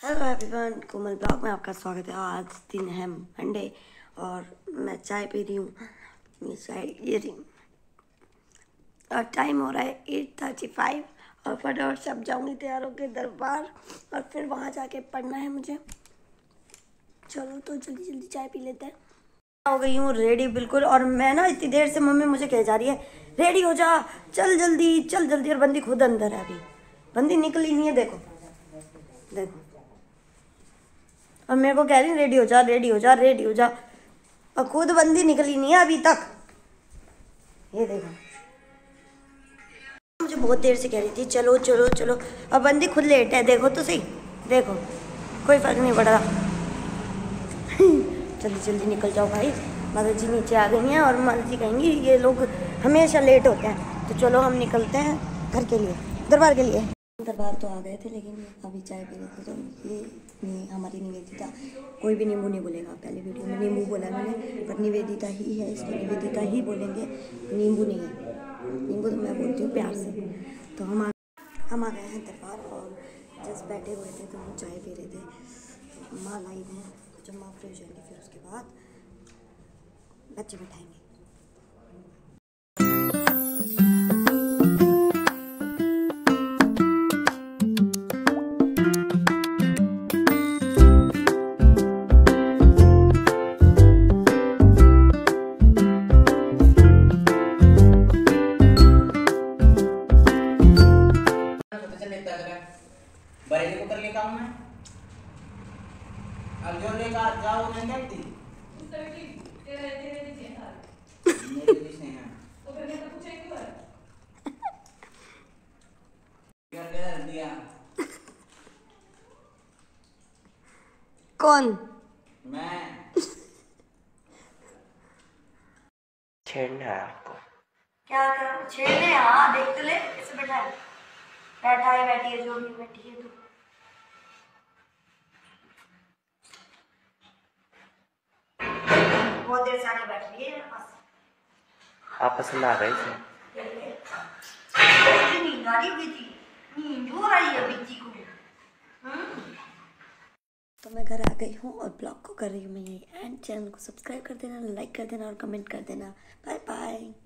Hello everyone, कोमल blog में आपका स्वागत है। आज दिन है मंडे और मैं चाय पी रही हूँ। ये चाय ये रही और टाइम हो रहा है 8:35 और फटाफट सब जाऊँगी तैयार होकर दरबार और फिर वहाँ जाके पढ़ना है मुझे। चलो तो जल्दी जल्दी चाय पी लेते हैं। हो गई हूँ रेडी बिल्कुल। और मैं ना इतनी देर से मम्मी मुझे कह जा रही है रेडी हो जा, चल जल्दी। और बंदी खुद अंदर है, अभी बंदी निकली नहीं है। देखो देखो, और मेरे को कह रही रेडी हो जा और खुद बंदी निकली नहीं है अभी तक। ये देखो, मुझे बहुत देर से कह रही थी चलो चलो चलो और बंदी खुद लेट है। देखो तो सही, देखो कोई फर्क नहीं पड़ रहा। जल्दी जल्दी निकल जाओ भाई, माता जी नीचे आ गई हैं और माता जी कहेंगी ये लोग हमेशा लेट होते हैं। तो चलो हम निकलते हैं घर के लिए, दरबार के लिए। दरबार तो आ गए थे लेकिन अभी चाय पी रहे थे तो ये हमारी निवेदिता। कोई भी नींबू नहीं बोलेगा, पहले वीडियो में नींबू बोला मैंने, पर निवेदिता ही है, इसमें निवेदिता ही बोलेंगे, नींबू नहीं है। नींबू तो मैं बोलती हूँ प्यार से। तो हम आ गए हैं दरबार और जस्ट बैठे हुए थे तो हम चाय पी रहे थे। माँ लाई हैं, जब माँ फ्रेश होंगी फिर उसके बाद बच्चे बैठाएंगे। बरेली को करके काम है अब जो लेकर जाओ नहीं देखती तेरे नीचे था मेरे कुछ नहीं है तो फिर मैं तो पूछा क्यों कर दिया कौन? मैं छेड़ना है आपको। क्या कर छेड़ने? हाँ देख तो ले कैसे बैठा है, बैठी है जो भी बैठी है। तो बहुत देर से आके बैठ रही है मेरे पास। आप पसंद आ गए थे? नींद आ रही थी, नींद हो रही है बिच्ची को। तो मैं घर आ गई हूँ और ब्लॉग को कर रही हूँ मैं यही एंड। चैनल को सब्सक्राइब कर देना, लाइक कर देना और कमेंट कर देना। Bye bye.